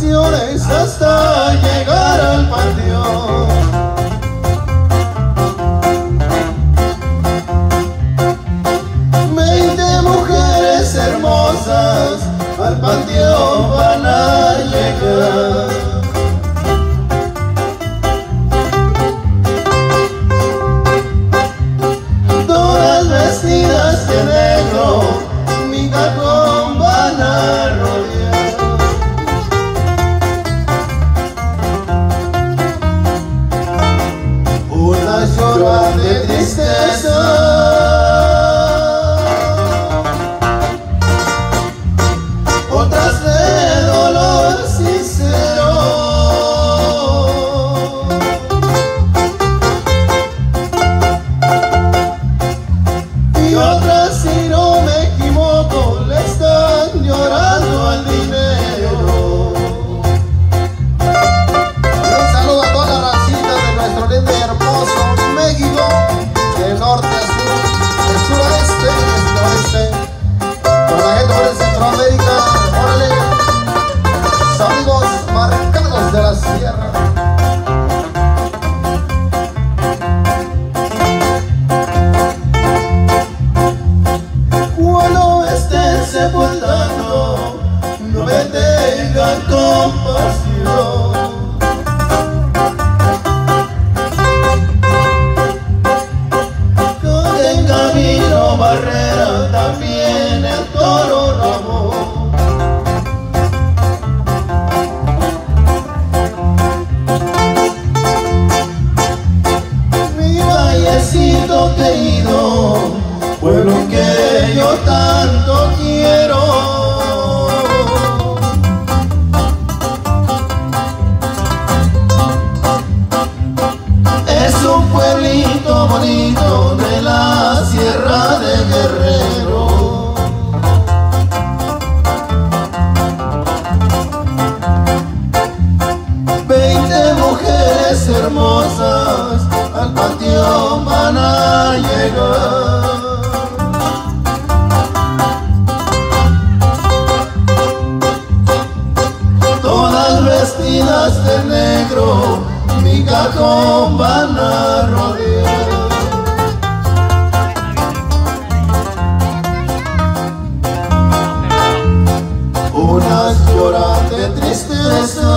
canciones hasta llegar al panteón. 20 mujeres hermosas al panteón van a llegar. Todas vestidas de negro, mi cajón van a rodear. Unas lloran de tristeza, otras de dolor sincero, y otras, si no me equivoco, le están llorando al dinero. Un saludo a toda la racita de nuestro lindo y hermoso México, de norte a sur, de sur a este y este a oeste. Con la gente por el Centroamérica, órale, los amigos marcados de la sierra. Cuando estén sepultando, no me tengan compasión. Con el camino Barrera, también el toro Ramón. Mi vallecito querido, pueblo que yo tanto quiero. Es un pueblito bonito de la Sierra de Guerrero. Veinte mujeres hermosas al panteón van a llegar. Todas vestidas de negro, mi cajón van a rodear. Unas lloran de tristeza,